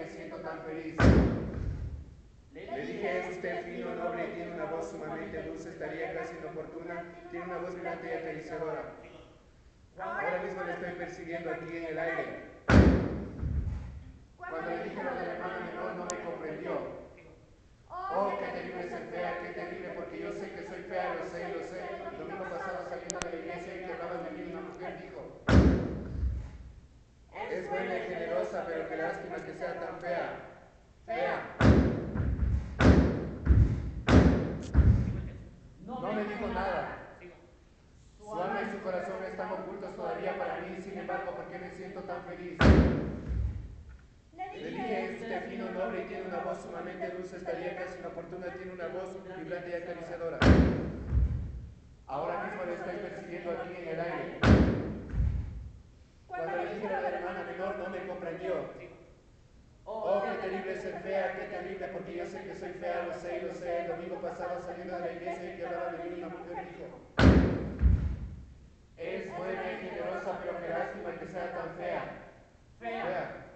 siento tan feliz. Le dije, es usted fino, noble y tiene una voz sumamente dulce, estaría casi inoportuna, tiene una voz brillante y acariciadora. Ahora mismo le estoy persiguiendo aquí en el aire. Cuando le dije lo de la hermana menor no me comprendió. Oh, qué terrible ser fea, qué terrible, porque yo sé que soy fea, lo sé, lo sé. El domingo pasado saliendo de la iglesia y que hablaban de mí, una mujer dijo, es buena y generosa, pero qué lástima que sea tan fea. Fea. No me dijo nada. Su alma y su corazón están ocultos todavía para mí, sin embargo, ¿por qué me siento tan feliz? Le dije, es usted fino, noble y tiene una voz sumamente dulce, estaría casi inoportuna, tiene una voz vibrante y acariciadora. Ahora mismo le estoy persiguiendo aquí en el aire. Cuando le dije a la hermana menor no me comprendió. Oh, qué terrible ser fea, qué terrible, porque yo sé que soy fea, lo sé y lo sé. El domingo pasado saliendo de la iglesia y que hablaba de mí, una mujer dijo, es buena y generosa, pero qué lástima que sea tan fea. Fea.